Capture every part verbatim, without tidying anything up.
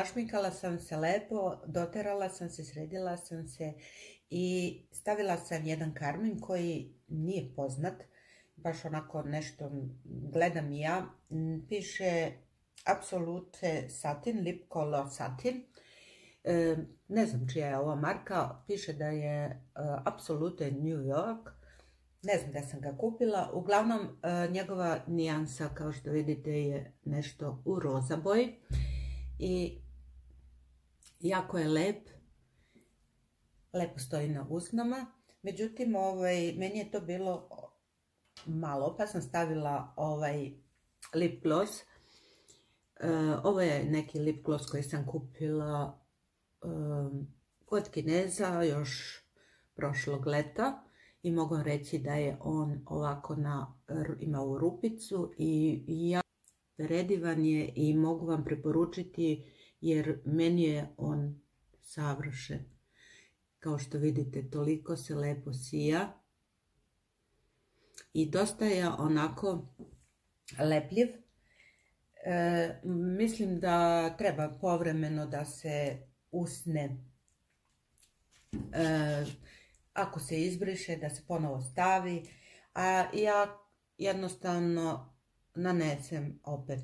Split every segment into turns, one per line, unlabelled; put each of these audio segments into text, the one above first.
našminkala sam se lepo, doterala sam se, sredila sam se i stavila sam jedan karmin koji nije poznat, baš onako nešto gledam i ja, piše Absolute Satin, Lip Color Satin. E, ne znam čija je ova marka, piše da je uh, Absolute New York, ne znam da sam ga kupila, uglavnom uh, njegova nijansa kao što vidite je nešto u roza boji i jako je lep, lepo stoji na usnama, međutim ovaj, meni je to bilo malo pa sam stavila ovaj lip gloss. Uh, ovo je neki lip gloss koji sam kupila um, kod Kineza još prošlog leta i mogu reći da je on ovako na, ima ovu rupicu i ja predivan je i mogu vam preporučiti jer meni je on savršen. Kao što vidite, toliko se lepo sija i dosta je onako lepljiv. E, mislim da treba povremeno da se usne, e, ako se izbriše da se ponovo stavi, a ja jednostavno nanesem opet.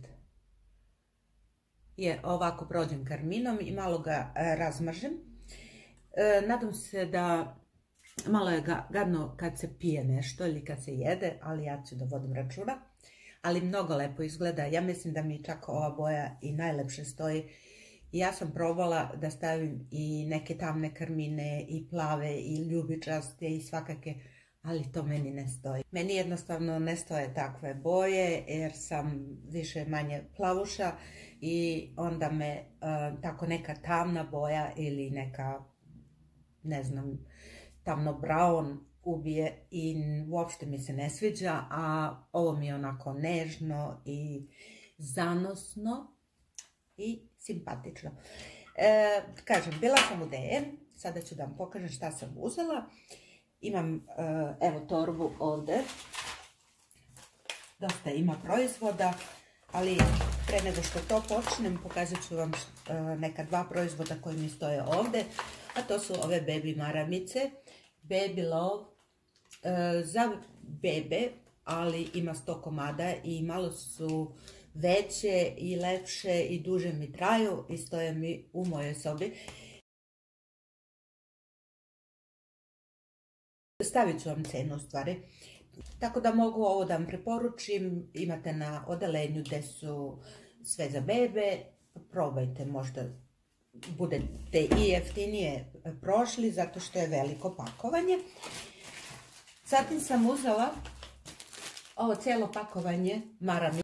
Je, ovako prođem karminom i malo ga e, razmažem. E, nadam se da malo je ga, gadno kad se pije nešto ili kad se jede, ali ja ću da vodim računa. Ali mnogo lepo izgleda, ja mislim da mi čak ova boja i najlepše stoji. Ja sam probala da stavim i neke tamne karmine, i plave, i ljubičaste, i svakake, ali to meni ne stoji. Meni jednostavno ne stoje takve boje, jer sam više manje plavuša i onda me uh, tako neka tamna boja ili neka, ne znam, tamno brown ubije i uopšte mi se ne sviđa, a ovo mi je onako nežno i zanosno i simpatično. E, kažem, bila sam u D M, sada ću da vam pokažem šta sam uzela. Imam, e, evo, torbu ovde. Dosta ima proizvoda, ali pre nego što to počnem, pokazat ću vam e, neka dva proizvoda koji mi stoje ovde, a to su ove baby maramice. Baby Love, e, za bebe, ali ima sto komada i malo su veće i lepše i duže mi traju i stoje mi u mojoj sobi. Stavit ću vam cenu u stvari. Tako da mogu ovo da vam preporučim, imate na odelenju gde su sve za bebe, probajte, možda budete i jeftinije prošli zato što je veliko pakovanje. Zatim sam uzela ovo cijelo pakovanje maramica.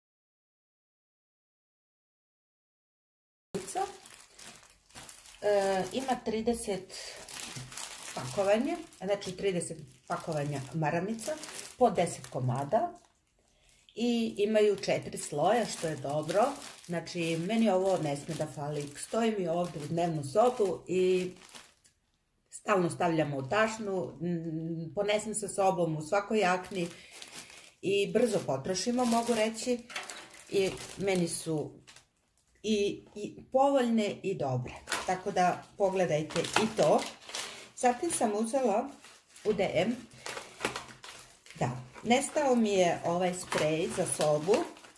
E, ima trideset pakovanja, znači trideset pakovanja maramica po deset komada i imaju četiri sloja, što je dobro. Znači, meni ovo ne sme da fali. Stoji mi ovdje u dnevnu sobu i stalno stavljamo u tašnu, ponesem sa sobom u svakoj jakni i brzo potrošimo, mogu reći. I meni su i, i povoljne i dobre. Tako da pogledajte i to. Zatim sam uzela u D M, da, nestao mi je ovaj sprej za sobu.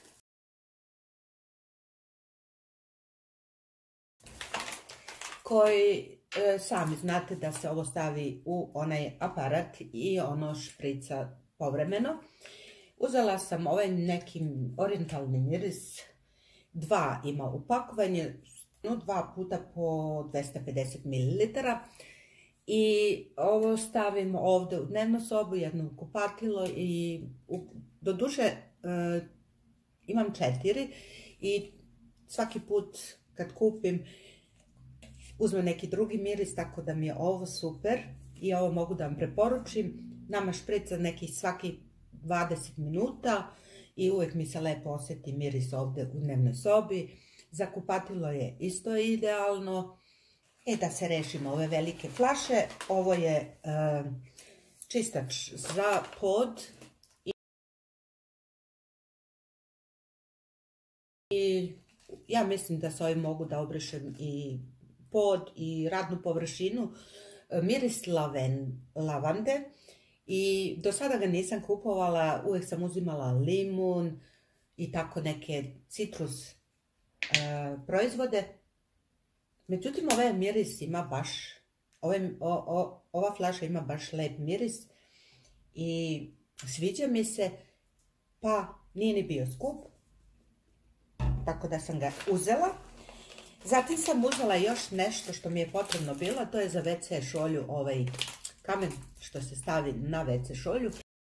Koji e, sami znate da se ovo stavi u onaj aparat i ono šprica povremeno. Uzela sam ovaj neki orijentalni miris, dva ima upakovanje, dva puta po dvesta pedeset mililitara. I ovo stavim ovdje u dnevnu sobu, jedno kupatilo i do duše e, imam četiri i svaki put kad kupim uzmem neki drugi miris, tako da mi je ovo super i ovo mogu da vam preporučim. Nama šprica nekih svaki dvadeset minuta i uvijek mi se lepo osjeti miris ovdje u dnevnoj sobi. Za kupatilo je isto idealno. E, da se rešimo ove velike flaše, ovo je e, čistač za pod i ja mislim da s ovim mogu da obrišem i pod i radnu površinu. Miris laven, lavande i do sada ga nisam kupovala, uvijek sam uzimala limun i tako neke citrus e, proizvode. Međutim, ovaj miris ima baš, ovaj, o, o, ova flaša ima baš lep miris i sviđa mi se, pa nije ni bio skup, tako da sam ga uzela. Zatim sam uzela još nešto što mi je potrebno bilo, to je za ve ce šolju ovaj kamen što se stavi na ve ce šolju.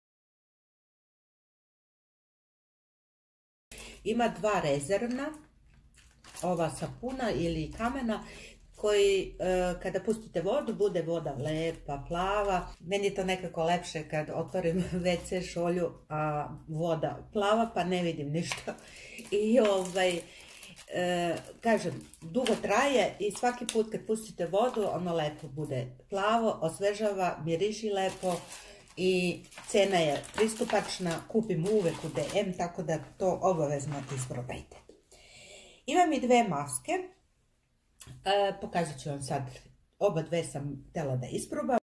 Ima dva rezervna, ova sapuna ili kamena, koji kada pustite vodu, bude voda lepa, plava. Meni je to nekako lepše kad otvorim ve ce šolju, a voda plava, pa ne vidim ništa. I ovaj, e, kažem, dugo traje i svaki put kad pustite vodu, ono lepo bude plavo, osvežava, miriši lepo i cena je pristupačna, kupim uvek u de em, tako da to obavezno isprobajte. Imam i dve maske. E, pokazat ću vam sad, oba dve sam htjela da isprobam.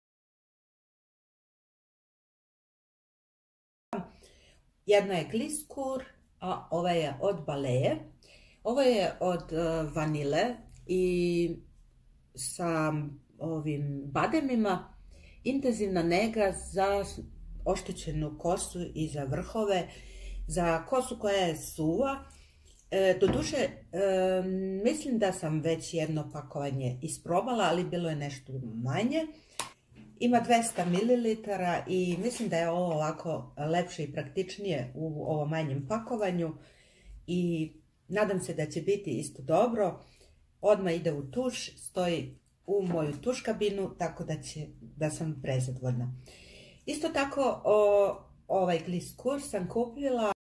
Jedna je Gliskur, a ova je od Balea. Ovo je od uh, vanile i sa ovim bademima. Intenzivna nega za oštećenu kosu i za vrhove, za kosu koja je suva. E, doduše, e, mislim da sam već jedno pakovanje isprobala, ali bilo je nešto manje. Ima dvesta mililitara i mislim da je ovo ovako lepše i praktičnije u ovom manjem pakovanju. I nadam se da će biti isto dobro. Odmah ide u tuš, stoji u moju tuš kabinu, tako da, će, da sam prezadovoljna. Isto tako, o, ovaj Gliskur sam kupila.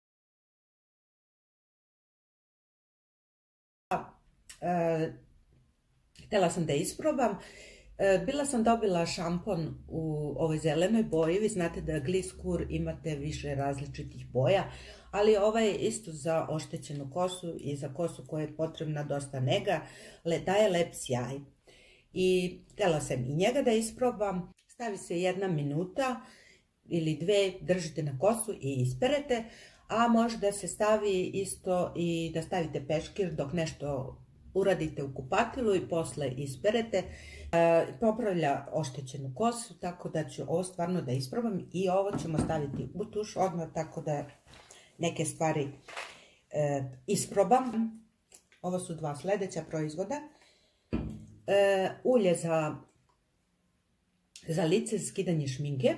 E, htjela sam da isprobam. E, bila sam dobila šampon u ovoj zelenoj boji. Vi znate da Gliskur imate više različitih boja, ali ovaj je isto za oštećenu kosu i za kosu koja je potrebna dosta nega. Le, daje lep sjaj. I htjela sam i njega da isprobam. Stavi se jedna minuta ili dve, držite na kosu i isperete. A može da se stavi isto i da stavite peškir dok nešto uradite u kupatilu i posle isperete. E, popravlja oštećenu kosu, tako da ću ovo stvarno da isprobam i ovo ćemo staviti u tuš odmah, tako da neke stvari e, isprobam. Ovo su dva sljedeća proizvoda. E, ulje za, za lice, skidanje šminke.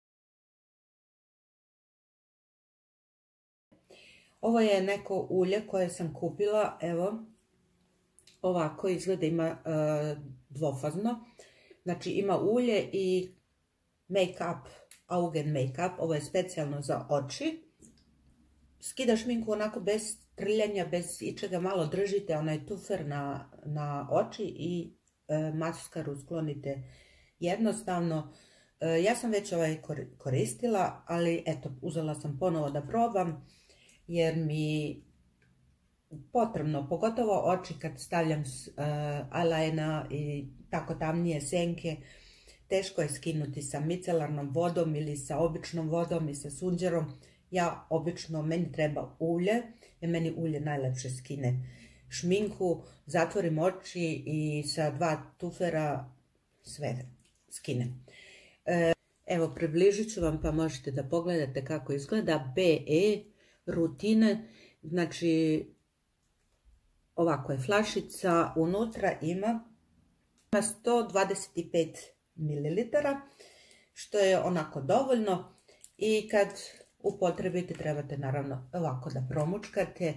Ovo je neko ulje koje sam kupila, evo, ovako izgleda, ima e, dvofazno. Znači ima ulje i make-up, Augen make-up, ovo je specijalno za oči. Skida šminku onako bez trljanja, bez ičega, malo držite onaj tufer na, na oči i e, maskaru sklonite jednostavno. E, ja sam već ovaj koristila, ali eto, uzela sam ponovo da probam. Jer mi potrebno, pogotovo oči kad stavljam uh, eyelina i tako tamnije senke, teško je skinuti sa micelarnom vodom ili sa običnom vodom i sa sunđerom. Ja obično, meni treba ulje, jer meni ulje najlepše skine šminku, zatvorim oči i sa dva tufera sve skinem. Uh, evo, približit ću vam pa možete da pogledate kako izgleda be e rutine, znači ovako je flašica, unutra ima sto dvadeset pet mililitara, što je onako dovoljno i kad upotrebite trebate naravno ovako da promučkate.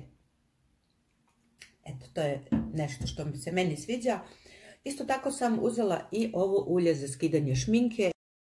Eto, to je nešto što mi se meni sviđa. Isto tako sam uzela i ovo ulje za skidanje šminke.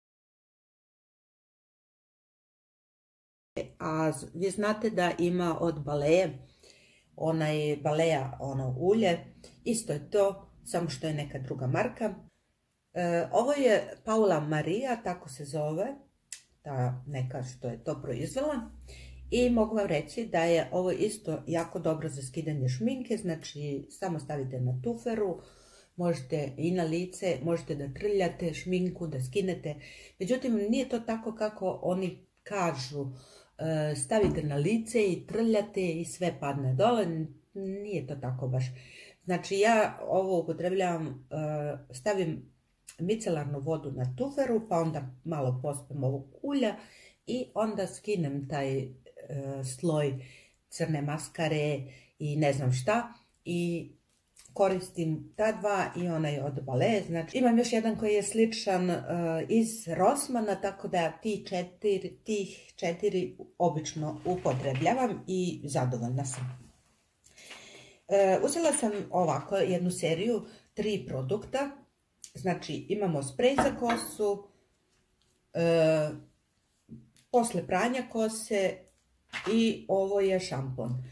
A vi znate da ima od Balea, onaj Balea ono ulje, isto je to, samo što je neka druga marka. E, ovo je Paula Maria, tako se zove, ta neka što je to proizvela. I mogu vam reći da je ovo isto jako dobro za skidanje šminke, znači samo stavite na tuferu, možete i na lice, možete da trljate šminku, da skinete. Međutim, nije to tako kako oni kažu, stavite na lice i trljate i sve padne dole, nije to tako baš. Znači ja ovo upotrebljavam, stavim micelarnu vodu na tuferu, pa onda malo pospem ovog ulja i onda skinem taj sloj crne maskare i ne znam šta i koristim ta dva i onaj od Bale. Znači, imam još jedan koji je sličan uh, iz Rossmana, tako da ti četiri, tih četiri obično upotrebljavam i zadovoljna sam. Uh, uzela sam ovako jednu seriju, tri produkta. Znači, imamo sprej za kosu, uh, posle pranja kose i ovo je šampon.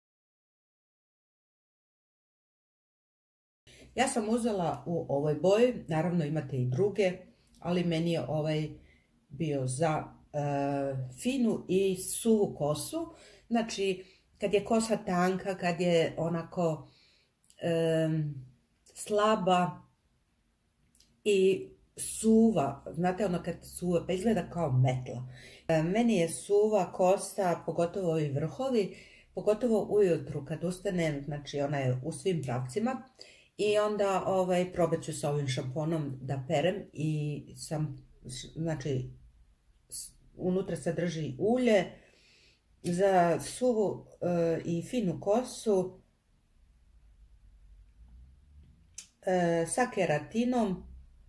Ja sam uzela u ovoj boji, naravno imate i druge, ali meni je ovaj bio za e, finu i suvu kosu. Znači, kad je kosa tanka, kad je onako e, slaba i suva, znate ono kad suva, pa izgleda kao metla. E, meni je suva kosa, pogotovo ovi vrhovi, pogotovo ujutru kad ustanem, znači ona je u svim pravcima. I onda ovaj, probat ću sa ovim šamponom da perem i sam, znači, unutra sadrži ulje za suvu e, i finu kosu e, sa keratinom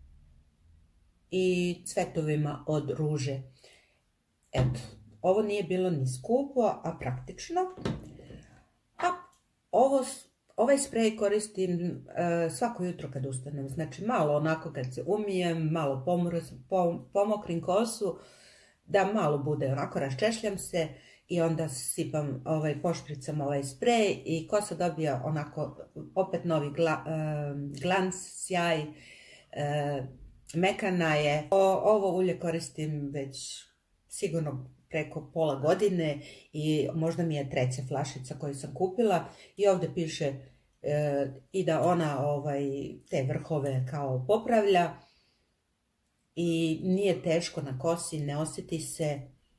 i cvetovima od ruže. Eto, ovo nije bilo ni skupo, a praktično. A ovo Ovaj sprej koristim uh, svako jutro kad ustanem, znači malo onako kad se umijem, malo pomros, pom, pomokrim kosu, da malo bude onako, raščešljam se i onda sipam, ovaj, pošpricam ovaj sprej i kosa dobija onako opet novi gla, uh, glans, sjaj, uh, mekana je. O, ovo ulje koristim već sigurno preko pola godine i možda mi je treća flašica koju sam kupila i ovdje piše e, i da ona ovaj, te vrhove kao popravlja i nije teško na kosi, ne osjeti se.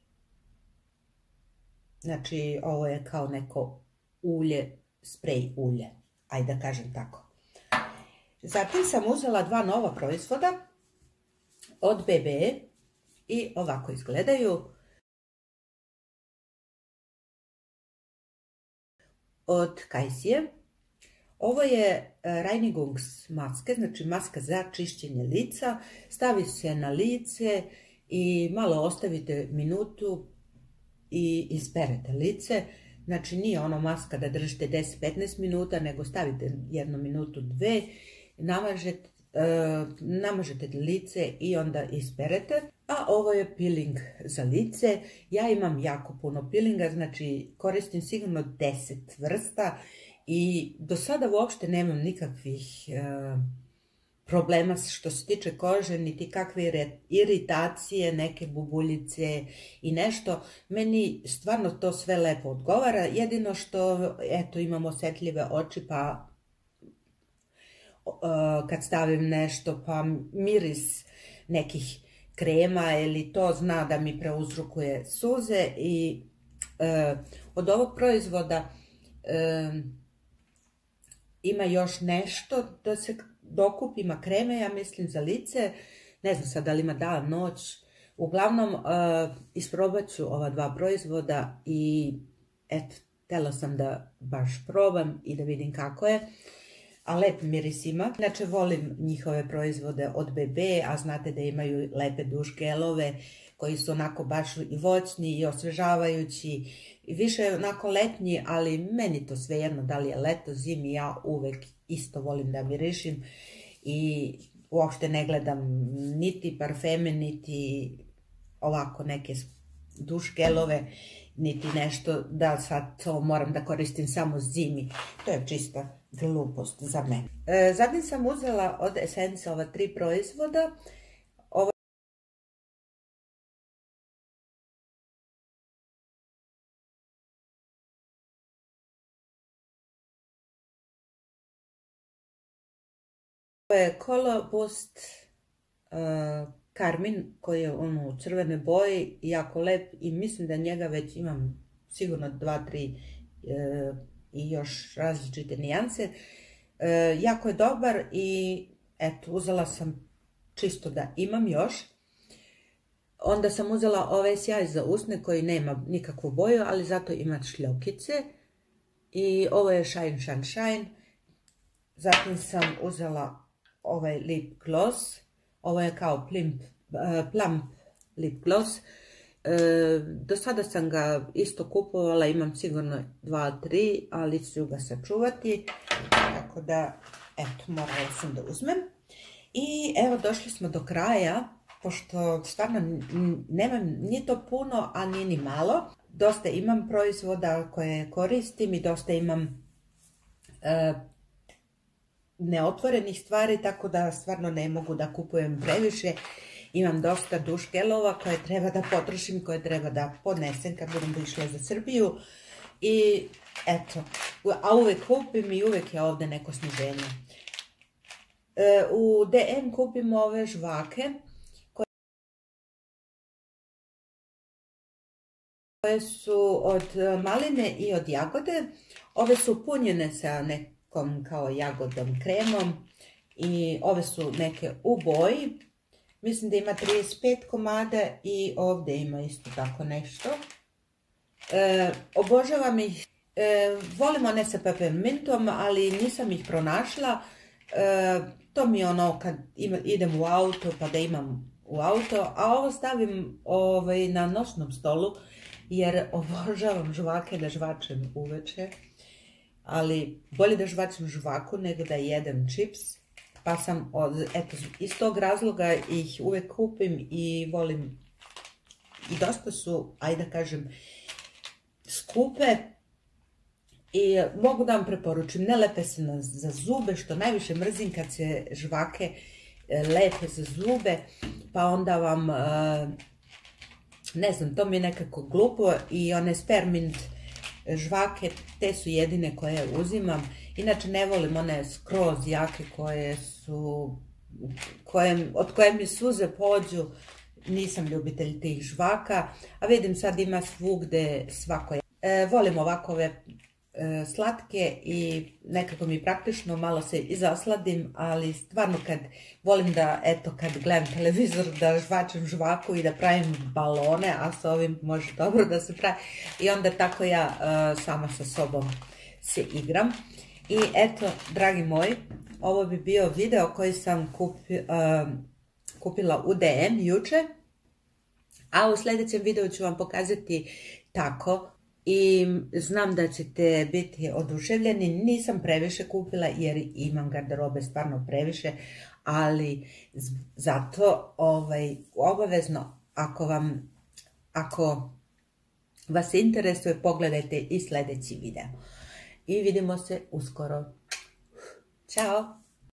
Znači ovo je kao neko ulje, sprej ulje, ajde da kažem tako. Zatim sam uzela dva nova proizvoda od B B i ovako izgledaju. Od Kajsije. Ovo je Reinigungs maske, znači maska za čišćenje lica. Stavi se na lice i malo ostavite minutu i isperete lice. Znači nije ono maska da držite deset do petnaest minuta, nego stavite jednu minutu, dve, namažete, e, namažete lice i onda isperete. A ovo je peeling za lice. Ja imam jako puno peelinga, znači koristim sigurno deset vrsta i do sada uopšte nemam nikakvih e, problema što se tiče kože, niti kakve iritacije, neke bubuljice i nešto. Meni stvarno to sve lepo odgovara, jedino što eto imam osjetljive oči pa e, kad stavim nešto pa miris nekih krema ili to zna da mi preuzrokuje suze i e, od ovog proizvoda e, ima još nešto da se dokupi, ima kreme, ja mislim za lice, ne znam sad da li ima dan, noć, uglavnom e, isprobat ću ova dva proizvoda i eto, htjela sam da baš probam i da vidim kako je. A lep miris ima. Inače volim njihove proizvode od B B, a znate da imaju lepe duš gelove koji su onako baš i voćni i osvežavajući i više onako letnji, ali meni to svejedno da li je leto, zimi, ja uvek isto volim da mirišim i uopšte ne gledam niti parfeme, niti ovako neke duš gelove, niti nešto da sad to moram da koristim samo zimi. To je čista glupost za mene. E, zatim sam uzela od Essence ova tri proizvoda. Ovo je Color Boost uh, karmin koji je ono, u crvenoj boji, jako lep i mislim da njega već imam sigurno dva, tri uh, i još različite nijanse. Uh, jako je dobar i eto, uzela sam čisto da imam još. Onda sam uzela ovaj sjaj za usne koji nema nikakvu boju, ali zato ima šljokice. I ovo je Shine Shine Shine. Zatim sam uzela ovaj lip gloss. Ovo je kao plump, uh, plump lip gloss. Uh, do sada sam ga isto kupovala, imam sigurno dva, tri, ali ću ga sačuvati. Tako da, eto, morala sam da uzmem. I evo, došli smo do kraja. Pošto stvarno nemam ni to puno, a ni ni malo. Dosta imam proizvoda koje koristim i dosta imam e, neotvorenih stvari, tako da stvarno ne mogu da kupujem previše. Imam dosta duš gelova koje treba da potrošim, koje treba da podnesem kad budem išla za Srbiju. I eto, a uvek kupim i uvek je ovde neko sniženje. E, u D M kupim ove žvake koje su od maline i od jagode. Ove su punjene sa nekom kao jagodom kremom i ove su neke u boji. Mislim da ima trideset pet komada i ovdje ima isto tako nešto. E, obožavam ih. E, volim one sa peppermintom, ali nisam ih pronašla. E, to mi je ono kad ima, idem u auto pa da imam u auto, a ovo stavim ovaj, na noćnom stolu jer obožavam žvake da žvačem uveče, ali bolje da žvačem žvaku nego da jedem čips, pa sam od, eto, iz tog razloga ih uvek kupim i volim, i dosta su, ajde da kažem, skupe i mogu da vam preporučim, ne lepe se na, za zube, što najviše mrzim kad se žvake lepe za zube, pa onda vam, ne znam, to mi je nekako glupo i one spearmint žvake, te su jedine koje uzimam. Inače ne volim one skroz jake koje su, koje, od koje mi suze pođu, nisam ljubitelj tih žvaka, a vidim sad ima svugde svako. E, volim ovakove e, slatke i nekako mi praktično malo se i zasladim, ali stvarno kad volim da, eto, kad gledam televizor da žvačem žvaku i da pravim balone, a sa ovim može dobro da se pravi, i onda tako ja e, sama sa sobom se igram. I eto, dragi moji, ovo bi bio video koji sam kupi, uh, kupila u D M juče, a u sljedećem videu ću vam pokazati tako i znam da ćete biti oduševljeni. Nisam previše kupila jer imam garderobe stvarno previše, ali zato ovaj, obavezno ako vam, ako vas interesuje, pogledajte i sljedeći video. I vidimo se uskoro. Ćao!